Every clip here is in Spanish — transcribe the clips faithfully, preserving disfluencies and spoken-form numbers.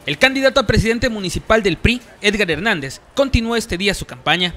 El candidato a presidente municipal del P R I, Edgar Hernández, continuó este día su campaña.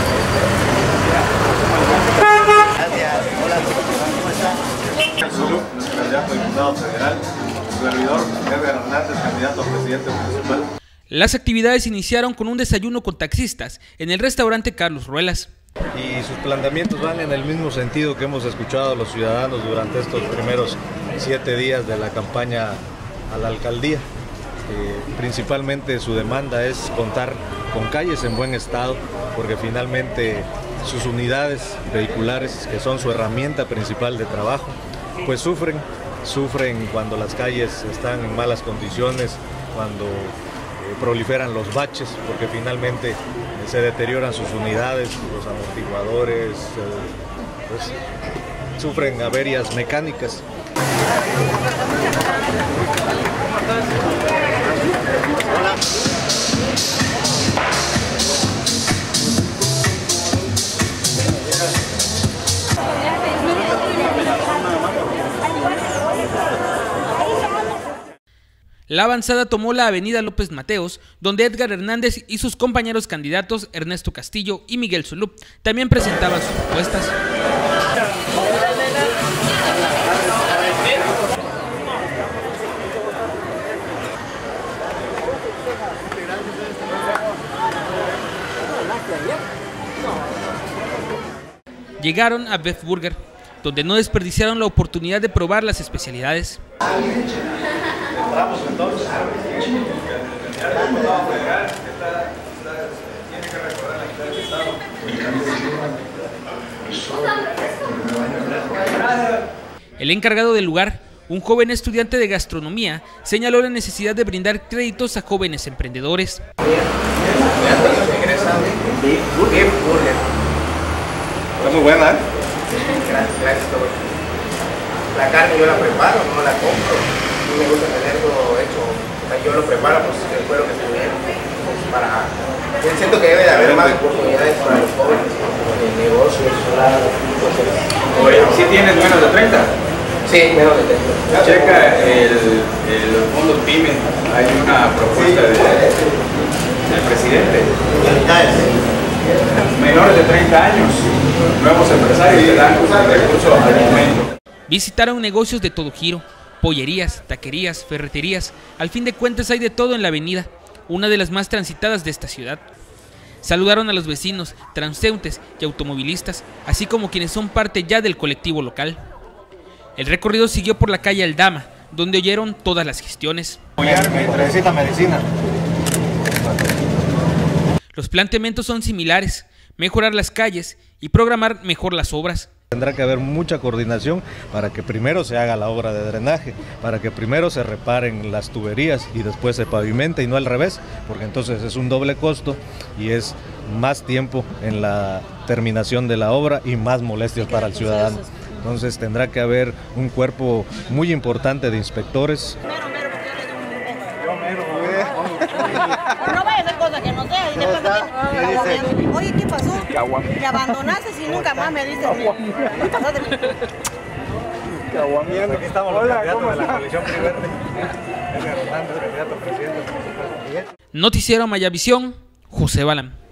Candidato a diputado federal, su servidor Edgar Hernández, candidato a presidente municipal. Las actividades iniciaron con un desayuno con taxistas en el restaurante Carlos Ruelas. Y sus planteamientos van en el mismo sentido que hemos escuchado a los ciudadanos durante estos primeros siete días de la campaña a la alcaldía. Eh, principalmente su demanda es contar con calles en buen estado, porque finalmente sus unidades vehiculares, que son su herramienta principal de trabajo, pues sufren, sufren cuando las calles están en malas condiciones, cuando eh, proliferan los baches, porque finalmente eh, se deterioran sus unidades, los amortiguadores, eh, pues, sufren averias mecánicas. La avanzada tomó la avenida López Mateos, donde Edgar Hernández y sus compañeros candidatos Ernesto Castillo y Miguel Zulup también presentaban sus propuestas. Llegaron a Beef Burger, donde no desperdiciaron la oportunidad de probar las especialidades. Entramos entonces. El encargado del lugar, un joven estudiante de gastronomía, señaló la necesidad de brindar créditos a jóvenes emprendedores. Está muy buena, ¿eh? Gracias, gracias. La carne yo la preparo, no la compro. A mí me gusta tenerlo hecho. Yo lo preparo, pues fue lo que estuvieron. Para... Yo siento que debe de haber más oportunidades para los jóvenes, como de negocios. Oye, ¿sí tienes menos de treinta? Sí, menos de treinta. Checa el, el fondo PYME. Hay una propuesta de, del presidente. Menores de treinta años, nuevos empresarios que dan recursos al momento. Visitaron negocios de todo giro, pollerías, taquerías, ferreterías. Al fin de cuentas hay de todo en la avenida, una de las más transitadas de esta ciudad. Saludaron a los vecinos, transeúntes y automovilistas, así como quienes son parte ya del colectivo local. El recorrido siguió por la calle Aldama, donde oyeron todas las gestiones. Necesita medicina. Los planteamientos son similares: mejorar las calles y programar mejor las obras. Tendrá que haber mucha coordinación para que primero se haga la obra de drenaje, para que primero se reparen las tuberías y después se pavimente, y no al revés, porque entonces es un doble costo y es más tiempo en la terminación de la obra y más molestias para el ciudadano. Entonces tendrá que haber un cuerpo muy importante de inspectores. No vaya a hacer cosas que no sea. Y después me... Oye, ¿qué pasó? Me abandonaste y nunca más me dices. ¿Qué pasaste? Aquí estamos los candidatos de la coalición P R I Verde. Edgar Hernández, candidato a presidente. Noticiero Mayavisión, José Balam.